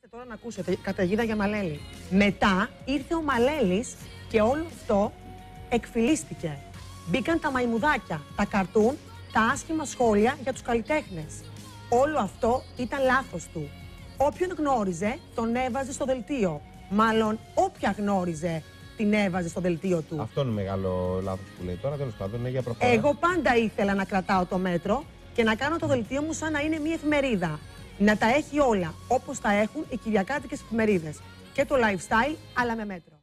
Τώρα να ακούσετε, καταιγίδα για Μαλέλη. Μετά ήρθε ο Μαλέλης και όλο αυτό εκφυλίστηκε. Μπήκαν τα μαϊμουδάκια, τα καρτούν, τα άσχημα σχόλια για τους καλλιτέχνες. Όλο αυτό ήταν λάθος του. Όποιον γνώριζε, τον έβαζε στο δελτίο. Μάλλον, όποια γνώριζε, την έβαζε στο δελτίο του. Αυτό είναι μεγάλο λάθος που λέει τώρα, τέλος πάντων, είναι για προφορά. Εγώ πάντα ήθελα να κρατάω το μέτρο και να κάνω το δελτίο μου σαν να είναι μια εφημερίδα. Να τα έχει όλα, όπως τα έχουν οι κυριακάτικες εφημερίδες. Και το lifestyle, αλλά με μέτρο.